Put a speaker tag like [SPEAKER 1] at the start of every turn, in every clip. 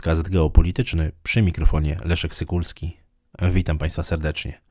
[SPEAKER 1] Podcast geopolityczny, przy mikrofonie Leszek Sykulski. Witam Państwa serdecznie.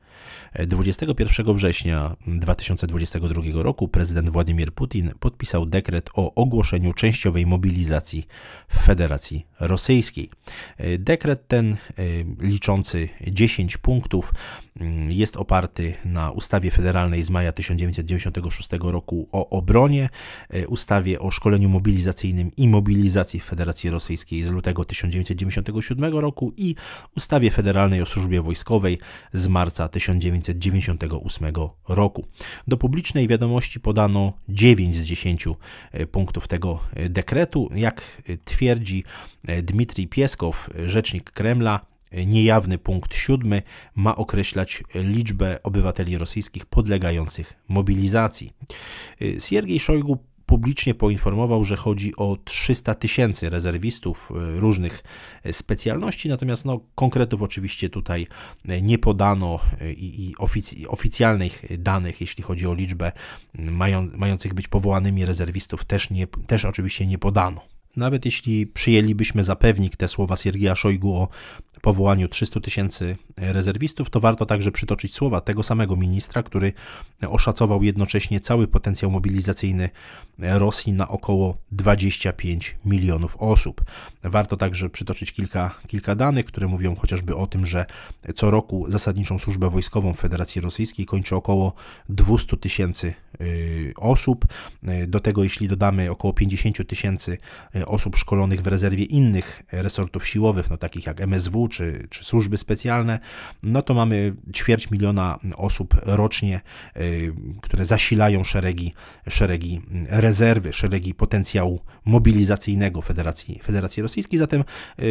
[SPEAKER 1] 21 września 2022 roku prezydent Władimir Putin podpisał dekret o ogłoszeniu częściowej mobilizacji w Federacji Rosyjskiej. Dekret ten, liczący 10 punktów, jest oparty na ustawie federalnej z maja 1996 roku o obronie, ustawie o szkoleniu mobilizacyjnym i mobilizacji w Federacji Rosyjskiej z lutego 1997 roku i ustawie federalnej o służbie wojskowej z marca 1998 roku. Do publicznej wiadomości podano 9 z 10 punktów tego dekretu. Jak twierdzi Dmitrij Pieskow, rzecznik Kremla, niejawny punkt 7 ma określać liczbę obywateli rosyjskich podlegających mobilizacji. Siergiej Szojgu publicznie poinformował, że chodzi o 300 000 rezerwistów różnych specjalności, natomiast konkretów oczywiście tutaj nie podano i oficjalnych danych, jeśli chodzi o liczbę mających być powołanymi rezerwistów, też oczywiście nie podano. Nawet jeśli przyjęlibyśmy za pewnik te słowa Siergieja Szojgu o powołaniu 300 000 rezerwistów, to warto także przytoczyć słowa tego samego ministra, który oszacował jednocześnie cały potencjał mobilizacyjny Rosji na około 25 milionów osób. Warto także przytoczyć kilka danych, które mówią chociażby o tym, że co roku zasadniczą służbę wojskową w Federacji Rosyjskiej kończy około 200 000 osób. Do tego, jeśli dodamy około 50 000 osób szkolonych w rezerwie innych resortów siłowych, takich jak MSW czy służby specjalne, to mamy 250 000 osób rocznie, które zasilają szeregi rezerwy, szeregi potencjału mobilizacyjnego Federacji Rosyjskiej. Zatem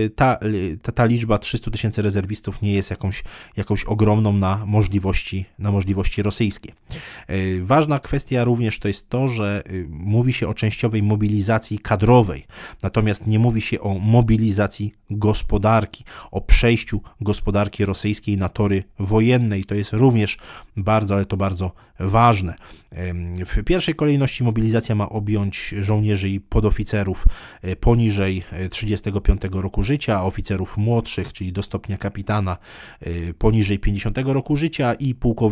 [SPEAKER 1] ta liczba 300 000 rezerwistów nie jest jakąś ogromną na możliwości rosyjskie. Ważna kwestia również to jest to, że mówi się o częściowej mobilizacji kadrowej, natomiast nie mówi się o mobilizacji gospodarki, o przejściu gospodarki rosyjskiej na tory wojenne i to jest również bardzo, ale to bardzo ważne. W pierwszej kolejności mobilizacja ma objąć żołnierzy i podoficerów poniżej 35 roku życia, oficerów młodszych, czyli do stopnia kapitana, poniżej 50 roku życia i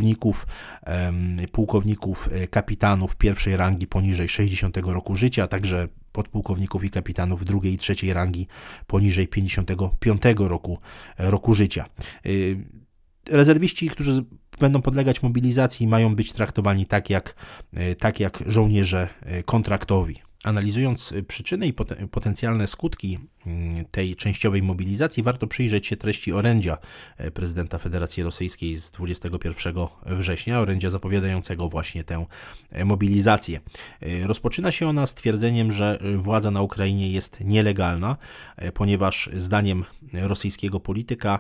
[SPEAKER 1] pułkowników kapitanów pierwszej rangi poniżej 60 roku życia, a także podpułkowników i kapitanów drugiej i trzeciej rangi poniżej 55 roku życia. Rezerwiści, którzy będą podlegać mobilizacji, mają być traktowani tak jak żołnierze kontraktowi. Analizując przyczyny i potencjalne skutki tej częściowej mobilizacji, warto przyjrzeć się treści orędzia prezydenta Federacji Rosyjskiej z 21 września, orędzia zapowiadającego właśnie tę mobilizację. Rozpoczyna się ona stwierdzeniem, że władza na Ukrainie jest nielegalna, ponieważ zdaniem rosyjskiego polityka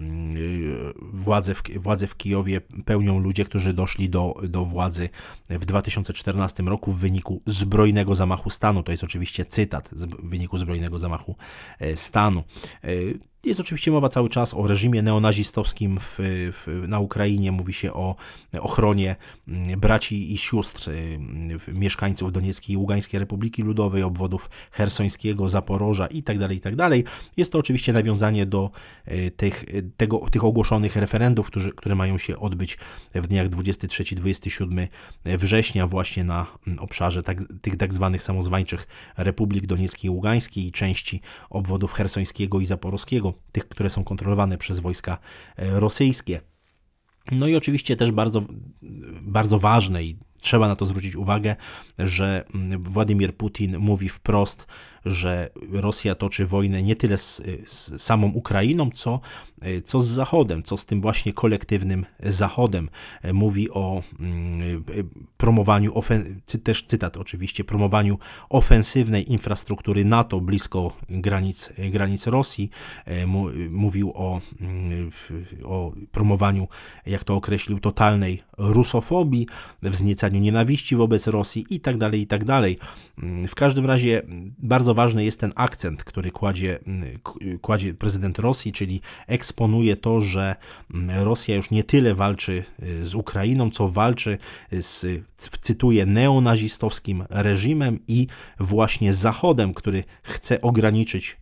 [SPEAKER 1] władzę w Kijowie pełnią ludzie, którzy doszli do władzy w 2014 roku w wyniku zbrojnego zamachu stanu. To jest oczywiście cytat z wyniku zbrojnego zamachu stanu. Jest oczywiście mowa cały czas o reżimie neonazistowskim na Ukrainie. Mówi się o ochronie braci i sióstr mieszkańców Donieckiej i Ługańskiej Republiki Ludowej, obwodów Chersońskiego, Zaporoża itd., itd. Jest to oczywiście nawiązanie do tych ogłoszonych referendów, które mają się odbyć w dniach 23-27 września właśnie na obszarze tych tak zwanych samozwańczych Republik Donieckiej i Ługańskiej i części obwodów Chersońskiego i Zaporowskiego, tych, które są kontrolowane przez wojska rosyjskie. I oczywiście też bardzo, bardzo ważne i trzeba na to zwrócić uwagę, że Władimir Putin mówi wprost, że Rosja toczy wojnę nie tyle z samą Ukrainą, co z Zachodem, co z tym właśnie kolektywnym Zachodem. Mówi o promowaniu, też cytat oczywiście, promowaniu ofensywnej infrastruktury NATO blisko granic Rosji. Mówił o promowaniu, jak to określił, totalnej rusofobii, wzniecaniu nienawiści wobec Rosji itd., itd. W każdym razie bardzo ważny jest ten akcent, który kładzie prezydent Rosji, czyli eksponuje to, że Rosja już nie tyle walczy z Ukrainą, co walczy cytuję, neonazistowskim reżimem i właśnie Zachodem, który chce ograniczyć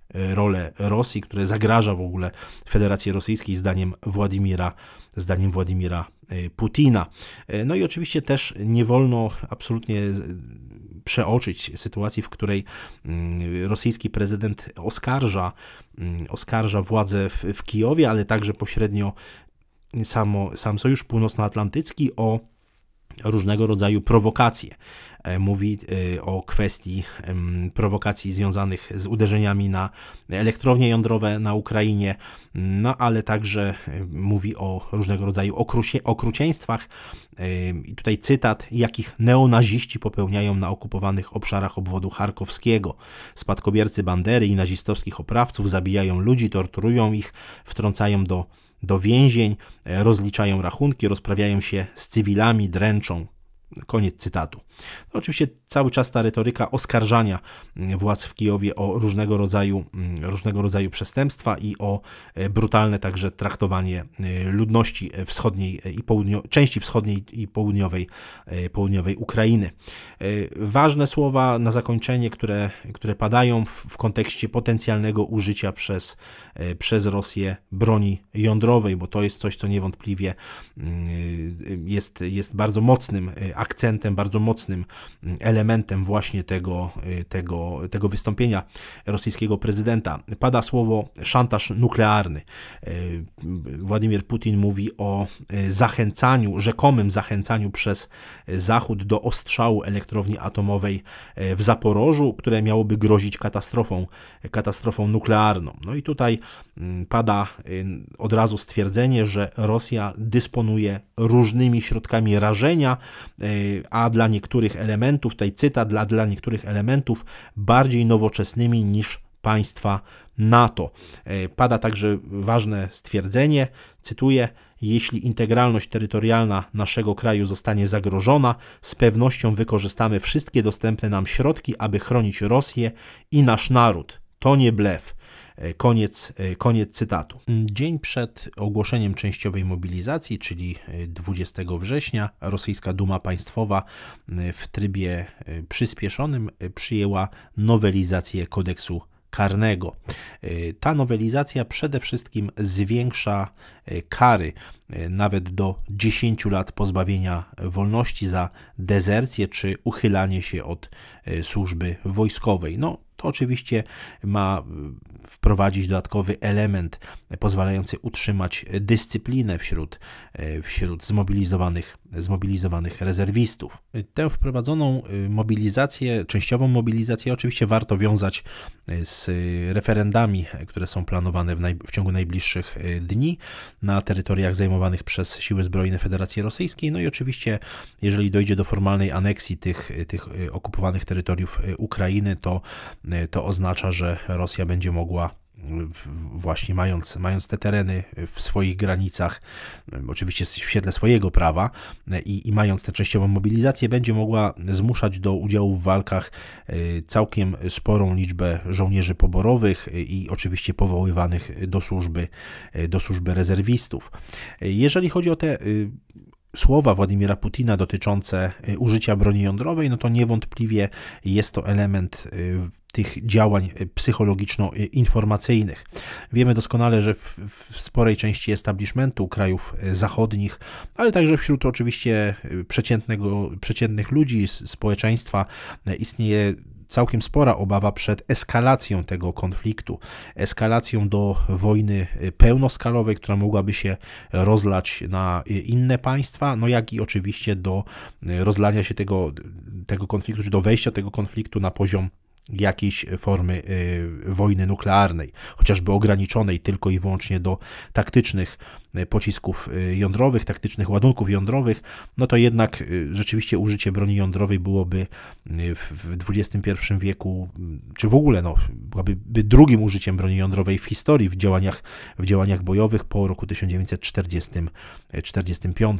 [SPEAKER 1] rolę Rosji, które zagraża w ogóle Federacji Rosyjskiej zdaniem Władimira Putina. No i oczywiście też nie wolno absolutnie przeoczyć sytuacji, w której rosyjski prezydent oskarża władze w Kijowie, ale także pośrednio sam Sojusz Północnoatlantycki o różnego rodzaju prowokacje. Mówi o kwestii prowokacji związanych z uderzeniami na elektrownie jądrowe na Ukrainie, no ale także mówi o różnego rodzaju okrucieństwach. I tutaj cytat, jakich neonaziści popełniają na okupowanych obszarach obwodu charkowskiego. Spadkobiercy Bandery i nazistowskich oprawców zabijają ludzi, torturują ich, wtrącają do więzień, rozliczają rachunki, rozprawiają się z cywilami, dręczą. Koniec cytatu. No oczywiście cały czas ta retoryka oskarżania władz w Kijowie o różnego rodzaju przestępstwa i o brutalne także traktowanie ludności wschodniej i części wschodniej i południowej Ukrainy. Ważne słowa na zakończenie, które padają w kontekście potencjalnego użycia przez Rosję broni jądrowej, bo to jest coś, co niewątpliwie jest bardzo mocnym akcentem, bardzo mocnym elementem właśnie tego wystąpienia rosyjskiego prezydenta. Pada słowo szantaż nuklearny. Władimir Putin mówi o rzekomym zachęcaniu przez Zachód do ostrzału elektrowni atomowej w Zaporożu, które miałoby grozić katastrofą nuklearną. No i tutaj pada od razu stwierdzenie, że Rosja dysponuje różnymi środkami rażenia, a dla niektórych elementów, tutaj cytat, dla niektórych elementów bardziej nowoczesnymi niż państwa NATO. Pada także ważne stwierdzenie, cytuję, jeśli integralność terytorialna naszego kraju zostanie zagrożona, z pewnością wykorzystamy wszystkie dostępne nam środki, aby chronić Rosję i nasz naród. To nie blef. Koniec cytatu. Dzień przed ogłoszeniem częściowej mobilizacji, czyli 20 września, rosyjska Duma Państwowa w trybie przyspieszonym przyjęła nowelizację kodeksu karnego. Ta nowelizacja przede wszystkim zwiększa kary nawet do 10 lat pozbawienia wolności za dezercję czy uchylanie się od służby wojskowej. No, to oczywiście ma wprowadzić dodatkowy element pozwalający utrzymać dyscyplinę wśród zmobilizowanych rezerwistów. Tę wprowadzoną mobilizację, częściową mobilizację oczywiście warto wiązać z referendami, które są planowane w ciągu najbliższych dni na terytoriach zajmowanych przez Siły Zbrojne Federacji Rosyjskiej. No i oczywiście, jeżeli dojdzie do formalnej aneksji tych okupowanych terytoriów Ukrainy, to oznacza, że Rosja będzie mogła właśnie mając te tereny w swoich granicach, oczywiście w świetle swojego prawa i mając tę częściową mobilizację, będzie mogła zmuszać do udziału w walkach całkiem sporą liczbę żołnierzy poborowych i oczywiście powoływanych do służby rezerwistów. Jeżeli chodzi o te słowa Władimira Putina dotyczące użycia broni jądrowej, no to niewątpliwie jest to element tych działań psychologiczno-informacyjnych. Wiemy doskonale, że w sporej części establishmentu krajów zachodnich, ale także wśród oczywiście przeciętnych ludzi, społeczeństwa istnieje całkiem spora obawa przed eskalacją tego konfliktu, eskalacją do wojny pełnoskalowej, która mogłaby się rozlać na inne państwa, no jak i oczywiście do rozlania się tego konfliktu, czy do wejścia tego konfliktu na poziom jakiejś formy wojny nuklearnej, chociażby ograniczonej tylko i wyłącznie do taktycznych pocisków jądrowych, taktycznych ładunków jądrowych, no to jednak rzeczywiście użycie broni jądrowej byłoby w XXI wieku, czy w ogóle byłaby drugim użyciem broni jądrowej w historii w działaniach bojowych po roku 1945.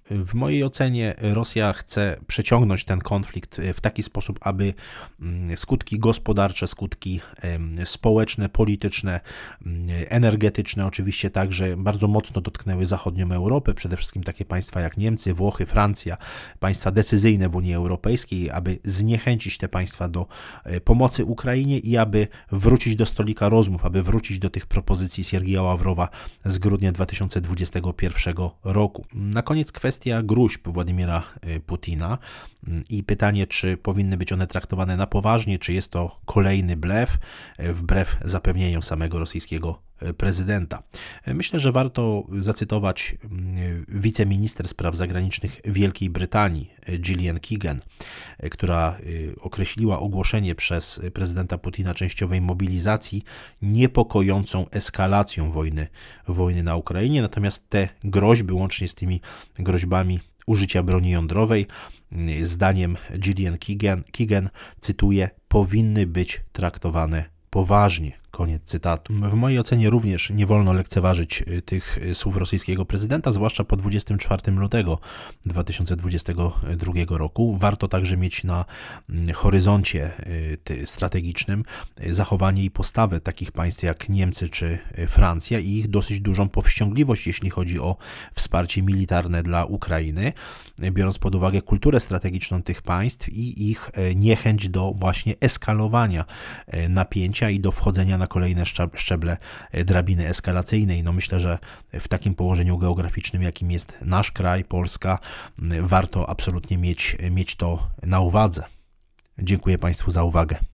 [SPEAKER 1] W mojej ocenie Rosja chce przeciągnąć ten konflikt w taki sposób, aby skutki gospodarcze, skutki społeczne, polityczne, energetyczne oczywiście także bardzo mocno dotknęły zachodnią Europę, przede wszystkim takie państwa jak Niemcy, Włochy, Francja, państwa decyzyjne w Unii Europejskiej, aby zniechęcić te państwa do pomocy Ukrainie i aby wrócić do stolika rozmów, aby wrócić do tych propozycji Siergieja Ławrowa z grudnia 2021 roku. Na koniec kwestia gróźb Władimira Putina i pytanie, czy powinny być one traktowane na poważnie, czy jest to kolejny blef, wbrew zapewnieniom samego rosyjskiego prezydenta. Myślę, że warto zacytować wiceminister spraw zagranicznych Wielkiej Brytanii, Gillian Keegan, która określiła ogłoszenie przez prezydenta Putina częściowej mobilizacji niepokojącą eskalacją wojny na Ukrainie, natomiast te groźby, łącznie z tymi groźbami użycia broni jądrowej, zdaniem Gillian Keegan, cytuję, powinny być traktowane poważnie. Koniec cytatu. W mojej ocenie również nie wolno lekceważyć tych słów rosyjskiego prezydenta, zwłaszcza po 24 lutego 2022 roku. Warto także mieć na horyzoncie strategicznym zachowanie i postawę takich państw jak Niemcy czy Francja i ich dosyć dużą powściągliwość, jeśli chodzi o wsparcie militarne dla Ukrainy, biorąc pod uwagę kulturę strategiczną tych państw i ich niechęć do właśnie eskalowania napięcia i do wchodzenia na kolejne szczeble drabiny eskalacyjnej. No myślę, że w takim położeniu geograficznym, jakim jest nasz kraj, Polska, warto absolutnie mieć to na uwadze. Dziękuję Państwu za uwagę.